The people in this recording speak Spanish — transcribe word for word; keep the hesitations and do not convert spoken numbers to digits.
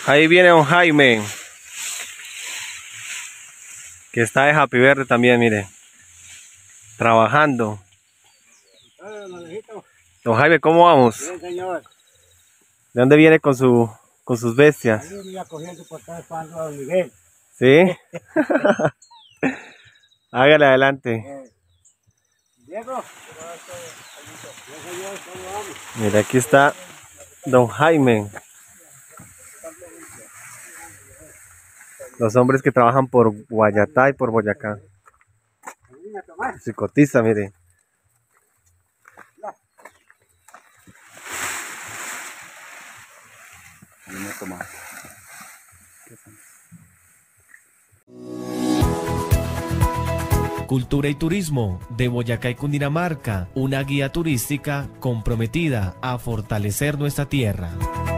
Ahí viene don Jaime, que está de Happy Verde también, mire, trabajando. Don Jaime, ¿cómo vamos? Bien, señor. ¿De dónde viene con su con sus bestias? Ahí me iba cogiendo por estar esperando a don Miguel. ¿Sí? Hágale adelante. Eh, Diego. Bien, señor, ¿cómo vamos? Mira, aquí está don Jaime. Los hombres que trabajan por Guayatá y por Boyacá. Venga a tomar. Se cotiza, mire. Venga a tomar. Cultura y Turismo de Boyacá y Cundinamarca, una guía turística comprometida a fortalecer nuestra tierra.